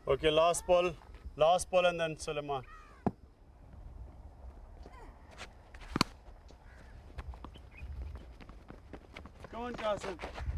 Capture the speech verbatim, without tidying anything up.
Okay, last ball. Last ball and then Suleiman. Come on, Qasim.